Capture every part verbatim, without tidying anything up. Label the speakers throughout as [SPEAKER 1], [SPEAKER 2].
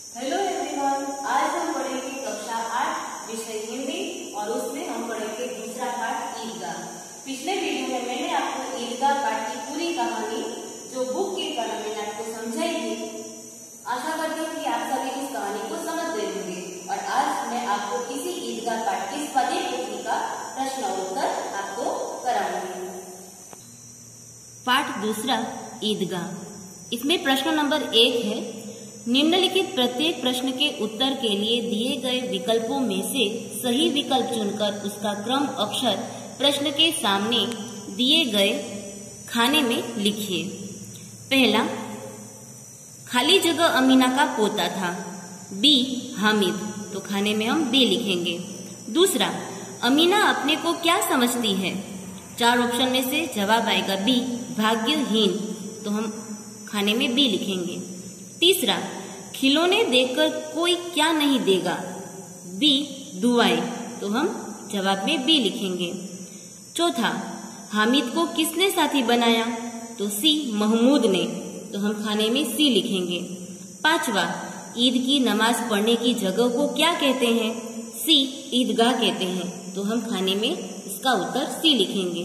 [SPEAKER 1] Hello everyone, आज हम पढ़ेंगे कक्षा आठ विषय हिंदी और उसमें हम पढ़ेंगे दूसरा पाठ ईदगाह। पिछले वीडियो में मैंने आपको ईदगाह पाठ की पूरी कहानी जो बुक की कलम मैंने आपको समझाई थी। आशा करती हूँ कि आप सभी इस कहानी को समझ गए होंगे और आज मैं आपको इसी ईदगाह पाठ की पदे पोथी का प्रश्न उत्तर आपको कराऊंगी।
[SPEAKER 2] पाठ दूसरा ईदगाह। इसमें प्रश्न नंबर एक है, निम्नलिखित प्रत्येक प्रश्न के उत्तर के लिए दिए गए विकल्पों में से सही विकल्प चुनकर उसका क्रम अक्षर प्रश्न के सामने दिए गए खाने में लिखिए। पहला, खाली जगह अमीना का पोता था। बी, हामिद, तो खाने में हम बी लिखेंगे। दूसरा, अमीना अपने को क्या समझती है? चार ऑप्शन में से जवाब आएगा बी, भाग्यहीन, तो हम खाने में बी लिखेंगे। तीसरा, खिलौने देखकर कोई क्या नहीं देगा? बी, दुआएं, तो हम जवाब में बी लिखेंगे। चौथा, हामिद को किसने साथी बनाया? तो सी, महमूद ने, तो हम खाने में सी लिखेंगे। पांचवा, ईद की नमाज पढ़ने की जगह को क्या कहते हैं? सी, ईदगाह कहते हैं, तो हम खाने में इसका उत्तर सी लिखेंगे।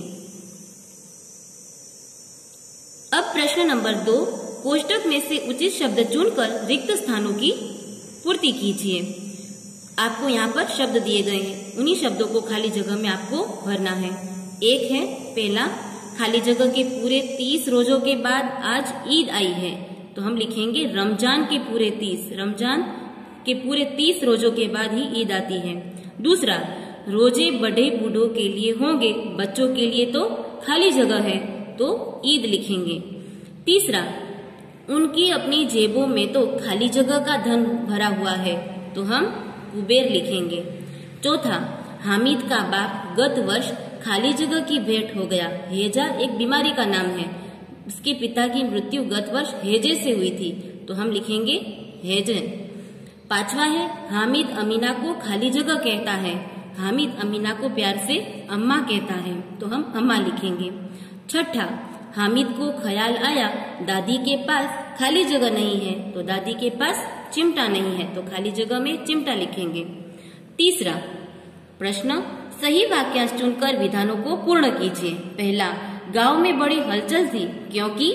[SPEAKER 2] अब प्रश्न नंबर दो, कोष्टक में से उचित शब्द चुनकर रिक्त स्थानों की पूर्ति कीजिए। आपको यहाँ पर शब्द दिए गए हैं, उन्हीं शब्दों को खाली जगह में आपको भरना है। एक है पहला, खाली जगह के पूरे तीस रोजों के बाद आज ईद आई है, तो हम लिखेंगे रमजान के पूरे तीस, रमजान के पूरे तीस रोजों के बाद ही ईद आती है। दूसरा, रोजे बड़े बूढ़ों के लिए होंगे, बच्चों के लिए तो खाली जगह है, तो ईद लिखेंगे। तीसरा, उनकी अपनी जेबों में तो खाली जगह का धन भरा हुआ है, तो हम कुबेर लिखेंगे। चौथा, हामिद का बाप गत वर्ष खाली जगह की भेंट हो गया। हेजा एक बीमारी का नाम है, उसके पिता की मृत्यु गत वर्ष हेजे से हुई थी, तो हम लिखेंगे हेजे। पांचवा है, हामिद अमीना को खाली जगह कहता है, हामिद अमीना को प्यार से अम्मा कहता है, तो हम अम्मा लिखेंगे। छठा, हामिद को ख्याल आया दादी के पास खाली जगह नहीं है, तो दादी के पास चिमटा नहीं है, तो खाली जगह में चिमटा लिखेंगे। तीसरा प्रश्न, सही वाक्यांश चुनकर विधानों को पूर्ण कीजिए। पहला, गांव में बड़ी हलचल थी क्योंकि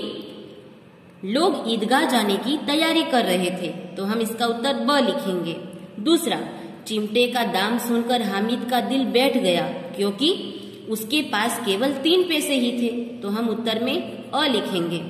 [SPEAKER 2] लोग ईदगाह जाने की तैयारी कर रहे थे, तो हम इसका उत्तर ब लिखेंगे। दूसरा, चिमटे का दाम सुनकर हामिद का दिल बैठ गया क्योंकि उसके पास केवल तीन पैसे ही थे, तो हम उत्तर में अ लिखेंगे।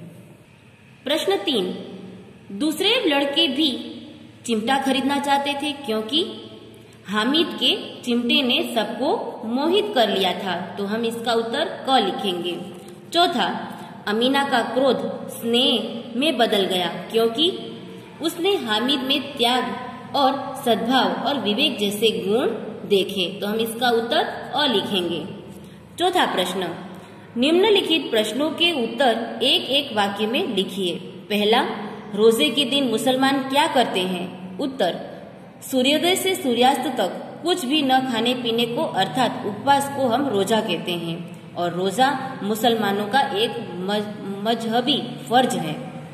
[SPEAKER 2] प्रश्न तीन, दूसरे लड़के भी चिमटा खरीदना चाहते थे क्योंकि हामिद के चिमटे ने सबको मोहित कर लिया था, तो हम इसका उत्तर क लिखेंगे। चौथा, अमीना का क्रोध स्नेह में बदल गया क्योंकि उसने हामिद में त्याग और सद्भाव और विवेक जैसे गुण देखे, तो हम इसका उत्तर अ लिखेंगे। चौथा प्रश्न, निम्नलिखित प्रश्नों के उत्तर एक एक वाक्य में लिखिए। पहला, रोजे के दिन मुसलमान क्या करते हैं? उत्तर, सूर्योदय से सूर्यास्त तक कुछ भी न खाने पीने को अर्थात उपवास को हम रोजा कहते हैं और रोजा मुसलमानों का एक मजहबी फर्ज है।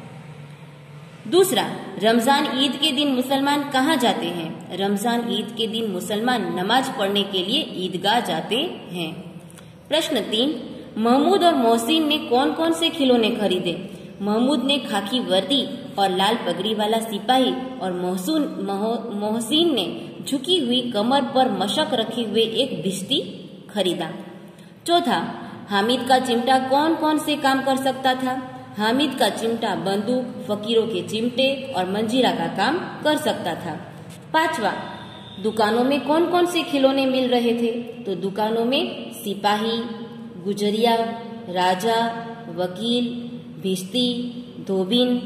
[SPEAKER 2] दूसरा, रमजान ईद के दिन मुसलमान कहाँ जाते हैं? रमजान ईद के दिन मुसलमान नमाज पढ़ने के लिए ईदगाह जाते हैं। प्रश्न तीन, महमूद और मोहसिन ने कौन कौन से खिलौने खरीदे? महमूद ने खाकी वर्दी और लाल पगड़ी वाला सिपाही और मोहसिन मोहसिन ने झुकी हुई कमर पर मशक रखे हुए एक भिश्ती खरीदा। चौथा, हामिद का चिमटा कौन कौन से काम कर सकता था? हामिद का चिमटा बंदूक, फकीरों के चिमटे और मंजीरा का काम कर सकता था। पांचवा, दुकानों में कौन कौन से खिलौने मिल रहे थे? तो दुकानों में सिपाही, गुजरिया, राजा, वकील, भिश्ती, धोबिन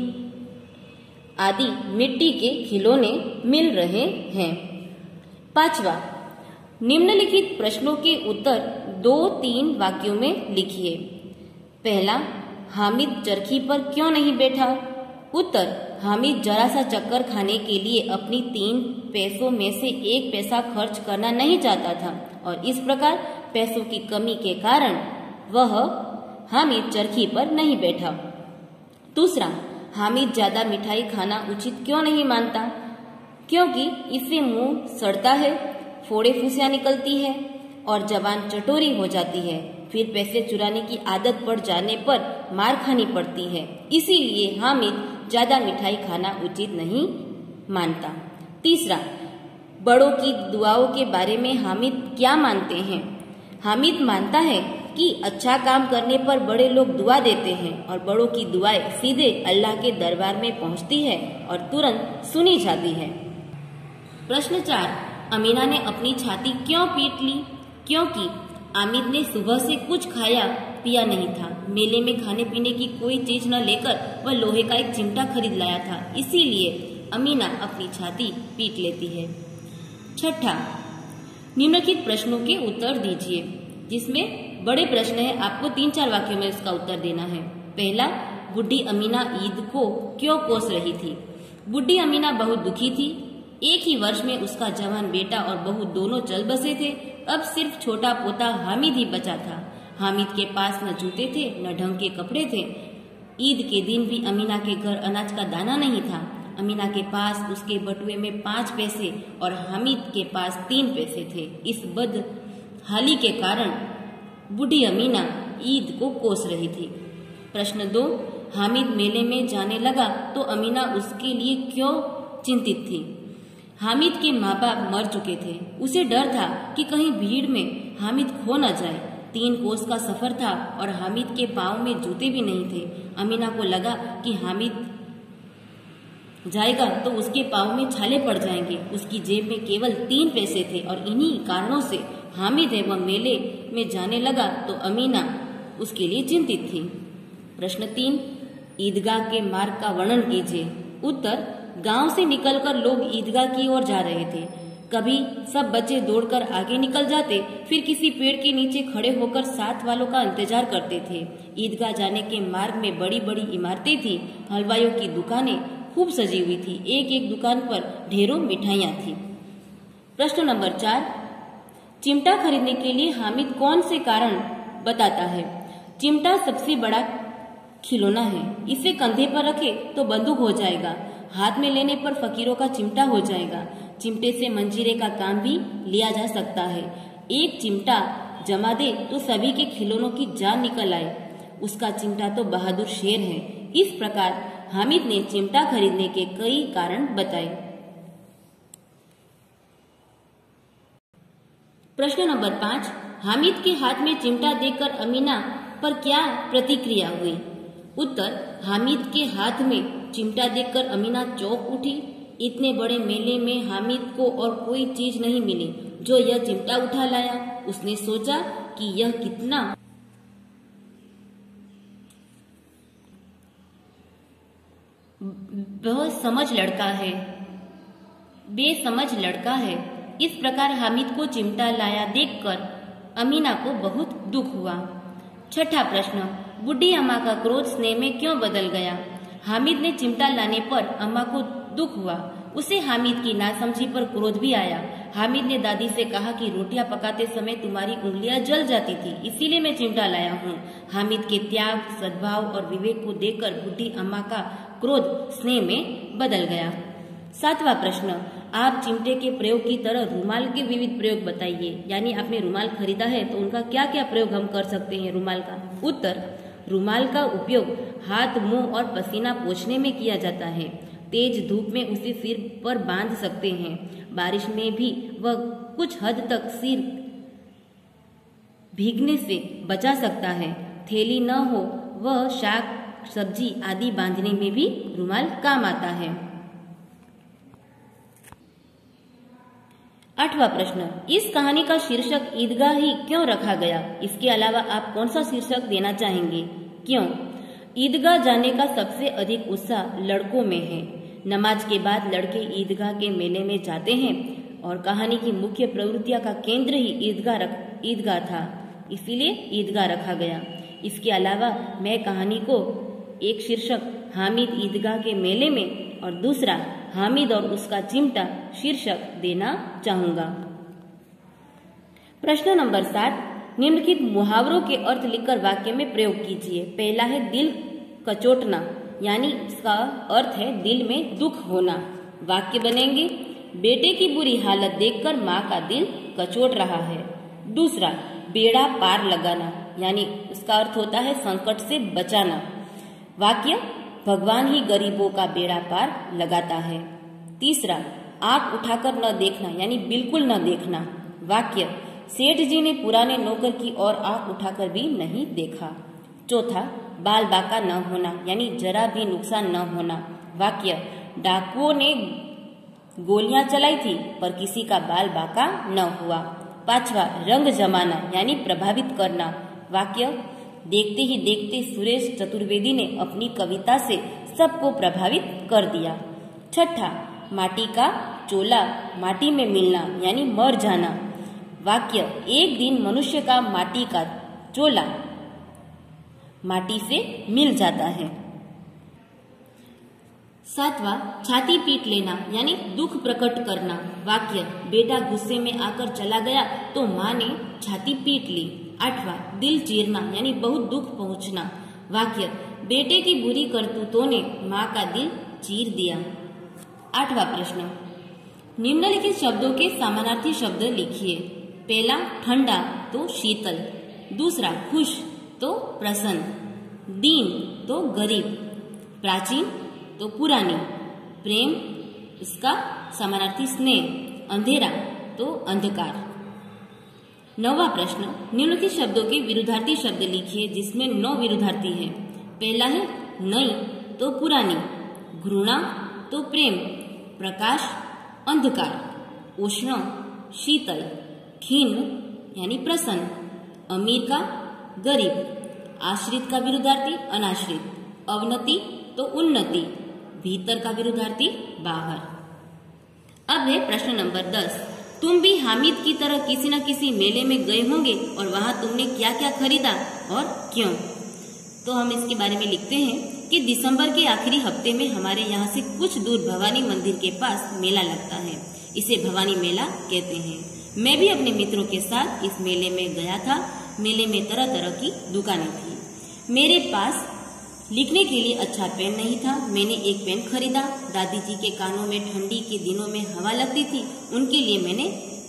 [SPEAKER 2] आदि मिट्टी के खिलौने मिल रहे हैं। पांचवा, निम्नलिखित प्रश्नों के उत्तर दो तीन वाक्यों में लिखिए। पहला, हामिद चरखी पर क्यों नहीं बैठा? उत्तर, हामिद जरा सा चक्कर खाने के लिए अपनी तीन पैसों में से एक पैसा खर्च करना नहीं चाहता था और इस प्रकार पैसों की कमी के कारण वह हामिद चरखी पर नहीं बैठा। दूसरा, हामिद ज्यादा मिठाई खाना उचित क्यों नहीं मानता? क्योंकि इससे मुंह सड़ता है, फोड़े फुंसियां निकलती है और जबान चटोरी हो जाती है। फिर पैसे चुराने की आदत पड़ जाने पर मार खानी पड़ती है। इसीलिए हामिद ज्यादा मिठाई खाना उचित नहीं मानता। तीसरा, बड़ों की दुआओं के बारे में हामिद क्या मानते हैं? हामिद मानता है कि अच्छा काम करने पर बड़े लोग दुआ देते हैं और बड़ों की दुआएं सीधे अल्लाह के दरबार में पहुंचती है और तुरंत सुनी जाती है। प्रश्न चार, अमीना ने अपनी छाती क्यों पीट ली? क्योंकि हामिद ने सुबह से कुछ खाया पिया नहीं था। मेले में खाने पीने की कोई चीज न लेकर वह लोहे का एक चिमटा खरीद लाया था, इसीलिए अमीना अपनी छाती पीट लेती है। छठा, निम्नलिखित प्रश्नों के उत्तर दीजिए, जिसमें बड़े प्रश्न है, आपको तीन चार वाक्यों में इसका उत्तर देना है। पहला, बुढ़ी अमीना ईद को क्यों कोस रही थी? बुढ़ी अमीना बहुत दुखी थी। एक ही वर्ष में उसका जवान बेटा और बहू दोनों चल बसे थे। अब सिर्फ छोटा पोता हामिद ही बचा था। हामिद के पास न जूते थे न ढंग के कपड़े थे। ईद के दिन भी अमीना के घर अनाज का दाना नहीं था। अमीना के पास उसके बटुए में पांच पैसे और हामिद के पास तीन पैसे थे। इस बदहाली के कारण बूढ़ी अमीना ईद को कोस रही थी। प्रश्न दो, हामिद मेले में जाने लगा तो अमीना उसके लिए क्यों चिंतित थी? हामिद के माँ बाप मर चुके थे। उसे डर था कि कहीं भीड़ में हामिद खो न जाए। तीन कोस का सफर था और हामिद के पाँव में जूते भी नहीं थे। अमीना को लगा कि हामिद जाएगा तो उसके पाँव में छाले पड़ जाएंगे। उसकी जेब में केवल तीन पैसे थे और इन्हीं कारणों से हामिद है वह मेले में जाने लगा तो अमीना उसके लिए चिंतित थी। प्रश्न तीन, ईदगाह के मार्ग का वर्णन कीजिए। उत्तर, गांव से निकलकर लोग ईदगाह की ओर जा रहे थे। कभी सब बच्चे दौड़कर आगे निकल जाते, फिर किसी पेड़ के नीचे खड़े होकर साथ वालों का इंतजार करते थे। ईदगाह जाने के मार्ग में बड़ी बड़ी इमारतें थी। हलवाइयों की दुकानें खूब सजी हुई थी। एक एक दुकान पर ढेरों मिठाइयाँ थी। प्रश्न नंबर चार, चिमटा खरीदने के लिए हामिद कौन से कारण बताता है? चिमटा सबसे बड़ा खिलौना है। इसे कंधे पर रखे तो बंदूक हो जाएगा। हाथ में लेने पर फकीरों का चिमटा हो जाएगा। चिमटे से मंजीरे का काम भी लिया जा सकता है। एक चिमटा जमा दे तो सभी के खिलौनों की जान निकल आए। उसका चिमटा तो बहादुर शेर है। इस प्रकार हामिद ने चिमटा खरीदने के कई कारण बताए। प्रश्न नंबर पाँच, हामिद के हाथ में चिमटा देखकर अमीना पर क्या प्रतिक्रिया हुई? उत्तर, हामिद के हाथ में चिमटा देखकर अमीना चौंक उठी। इतने बड़े मेले में हामिद को और कोई चीज नहीं मिली जो यह चिमटा उठा लाया। उसने सोचा कि यह कितना बहुत समझ लड़का है, बेसमझ लड़का है। इस प्रकार हामिद को चिमटा लाया देखकर अमीना को बहुत दुख हुआ। छठा प्रश्न, बूढ़ी अम्मा का क्रोध स्नेह में क्यों बदल गया? हामिद ने चिमटा लाने पर अम्मा को दुख हुआ। उसे हामिद की नासमझी पर क्रोध भी आया। हामिद ने दादी से कहा कि रोटियां पकाते समय तुम्हारी उंगलियां जल जाती थी, इसीलिए मैं चिमटा लाया हूँ। हामिद के त्याग, सद्भाव और विवेक को देखकर बूढ़ी अम्मा का क्रोध स्नेह में बदल गया। सातवां प्रश्न, आप चिमटे के प्रयोग की तरह रुमाल के विविध प्रयोग बताइए। यानी आपने रुमाल खरीदा है तो उनका क्या क्या प्रयोग हम कर सकते हैं रुमाल का? उत्तर, रुमाल का उपयोग हाथ, मुंह और पसीना पोंछने में किया जाता है। तेज धूप में उसे सिर पर बांध सकते हैं। बारिश में भी वह कुछ हद तक सिर भीगने से बचा सकता है। थैली न हो वह शाक सब्जी आदि बांधने में भी रुमाल काम आता है। आठवां प्रश्न, इस कहानी का शीर्षक ईदगाह ही क्यों रखा गया? इसके अलावा आप कौन सा शीर्षक देना चाहेंगे? क्यों? ईदगाह जाने का सबसे अधिक उत्साह लड़कों में है। नमाज के बाद लड़के ईदगाह के मेले में जाते हैं और कहानी की मुख्य प्रवृत्तियां का केंद्र ही ईदगाह रख ईदगाह था, इसीलिए ईदगाह रखा गया। इसके अलावा मैं कहानी को एक शीर्षक हामिद ईदगाह के मेले में और दूसरा हामिद और उसका चिमटा शीर्षक देना चाहूंगा। प्रश्न नंबर सात, निम्नलिखित मुहावरों के अर्थ लिखकर वाक्य में प्रयोग कीजिए। पहला है दिल कचोटना, यानी इसका अर्थ है दिल में दुख होना। वाक्य बनेंगे, बेटे की बुरी हालत देखकर माँ का दिल कचोट रहा है। दूसरा, बेड़ा पार लगाना, यानी उसका अर्थ होता है संकट से बचाना। वाक्य, भगवान ही गरीबों का बेड़ा पार लगाता है। तीसरा, आंख उठाकर न देखना, यानी बिल्कुल न देखना। वाक्य, सेठ जी ने पुराने नौकर की ओर आंख उठाकर भी नहीं देखा। चौथा, बाल बाका न होना, यानी जरा भी नुकसान न होना। वाक्य, डाकुओं ने गोलियां चलाई थी पर किसी का बाल बाका न हुआ। पांचवा, रंग जमाना, यानी प्रभावित करना। वाक्य, देखते ही देखते सुरेश चतुर्वेदी ने अपनी कविता से सबको प्रभावित कर दिया। छठा, माटी का चोला, माटी में मिलना, यानी मर जाना। वाक्य, एक दिन मनुष्य का माटी का चोला माटी से मिल जाता है। सातवां, छाती पीट लेना, यानी दुख प्रकट करना। वाक्य, बेटा गुस्से में आकर चला गया तो माँ ने छाती पीट ली। आठवां, दिल चीरना, यानी बहुत दुख पहुंचना। वाक्य, बेटे की बुरी करतूतों ने माँ का दिल चीर दिया। आठवां प्रश्न, निम्नलिखित शब्दों के समानार्थी शब्द लिखिए। पहला, ठंडा तो शीतल। दूसरा, खुश तो प्रसन्न। दीन तो गरीब। प्राचीन तो पुरानी। प्रेम, इसका समानार्थी स्नेह। अंधेरा तो अंधकार। नौवां प्रश्न, निम्नलिखित शब्दों के विरुद्धार्थी शब्द लिखिए जिसमें नौ विरुद्धार्थी है। पहला है नई तो पुरानी। घृणा तो प्रेम। प्रकाश, अंधकार। उष्ण, शीतल। खीन यानी प्रसन्न। अमीर का गरीब। आश्रित का विरुद्धार्थी अनाश्रित। अवनति तो उन्नति। भीतर का विरुद्धार्थी बाहर। अब है प्रश्न नंबर दस। तुम भी हामिद की तरह किसी न किसी मेले में गए होंगे और वहां तुमने क्या क्या खरीदा और क्यों? तो हम इसके बारे में लिखते हैं कि दिसंबर के आखिरी हफ्ते में हमारे यहाँ से कुछ दूर भवानी मंदिर के पास मेला लगता है। इसे भवानी मेला कहते हैं। मैं भी अपने मित्रों के साथ इस मेले में गया था। मेले में तरह तरह की दुकानें थी। मेरे पास लिखने के लिए अच्छा पेन नहीं था। मैंने एक पेन खरीदा। दादी जी के कानों में ठंडी के दिनों में हवा लगती थी, उनके लिए मैंने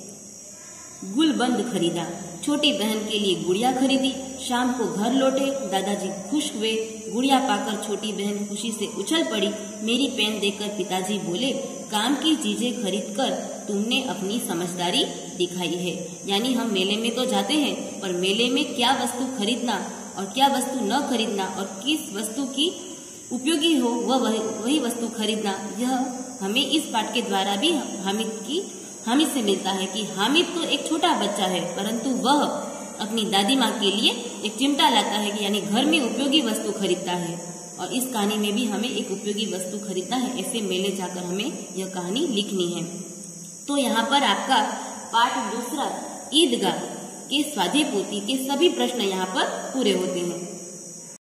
[SPEAKER 2] गुलबंद खरीदा। छोटी बहन के लिए गुड़िया खरीदी। शाम को घर लौटे, दादाजी खुश हुए। गुड़िया पाकर छोटी बहन खुशी से उछल पड़ी। मेरी पेन देखकर पिताजी बोले, काम की चीजें खरीदकर तुमने अपनी समझदारी दिखाई है। यानी हम मेले में तो जाते हैं, पर मेले में क्या वस्तु खरीदना और क्या वस्तु न खरीदना और किस वस्तु की उपयोगी हो वह वही वस्तु खरीदना, यह हमें इस पाठ के द्वारा भी हामिद की हामिद से मिलता है कि हामिद तो एक छोटा बच्चा है, परंतु वह अपनी दादी माँ के लिए एक चिमटा लाता है कि यानी घर में उपयोगी वस्तु खरीदता है। और इस कहानी में भी हमें एक उपयोगी वस्तु खरीदना है। ऐसे मेले जाकर हमें यह कहानी लिखनी है। तो यहाँ पर आपका पाठ दूसरा ईदगाह के स्वाध्याय पोथी के सभी प्रश्न यहाँ पर पूरे होते हैं।